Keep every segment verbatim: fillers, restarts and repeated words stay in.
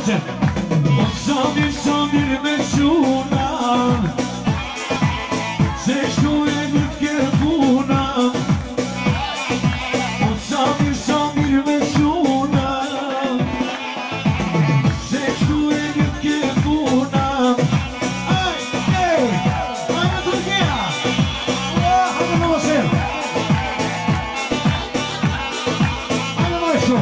voce. O Samir, Samir me shunan, se shtu e nuk ke puna. O Samir, Samir me shunan, se shtu e nuk ke puna. Aj, ej, ajme Turkia. Ajme në vësir. Ajme maestro.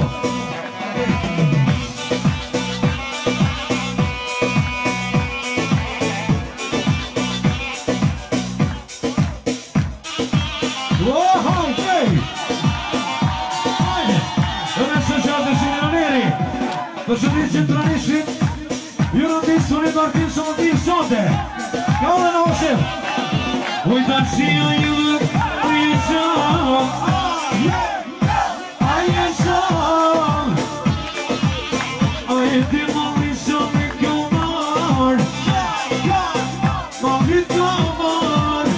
Përshëndetje centralishit, ju në disë të një artin së më tim sonte. Ka unë në osim. Ujtësia ju dhe prijeqan, ajeqan, ajeti më visë me këmar, ma vitë këmar.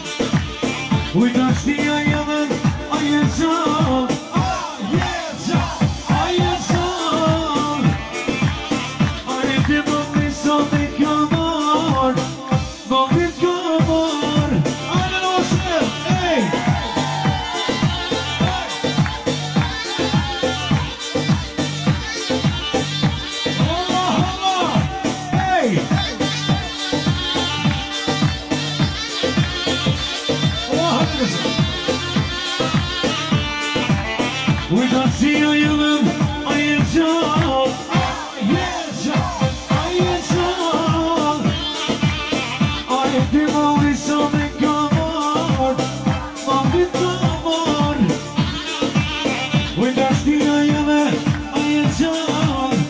Ujtësia ju dhe ajeqan, Ujtësia ju dhe ajeqan, ajeqan, ajeti më visë me këmar, ma vitë këmar. Ujtësia ju dhe ajeqan,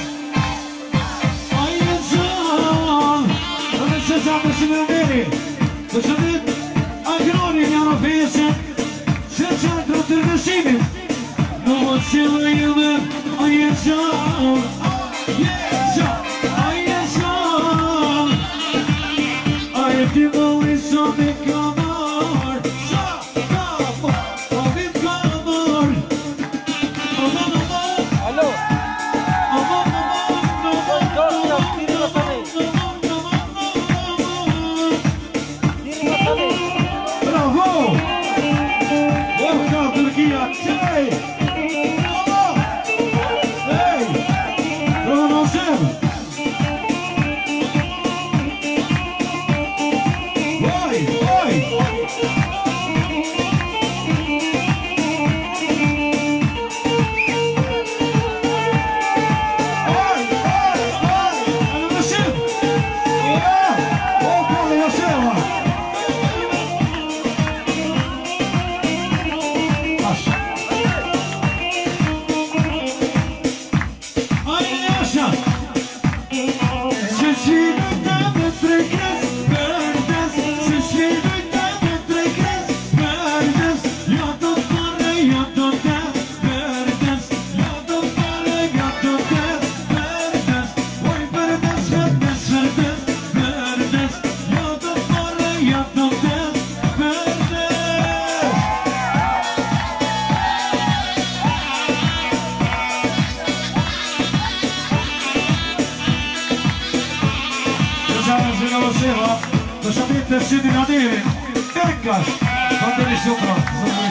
ajeqan. Dhe se qatë si në veri, dhe se dit agroni një në fesën, se qatë të të rënëshimit. Në më qëllë ju dhe ajeqan, ajeqan, ajeqan, ajeti më visë me këmar, ma vitë këmar. Alo! Dosta, tiri më të nej! Tiri më të nej! Bravo! Orka Turkia, qaj! Përshëndetje të shqiti në diri, Erkash, Fanteri Shukra,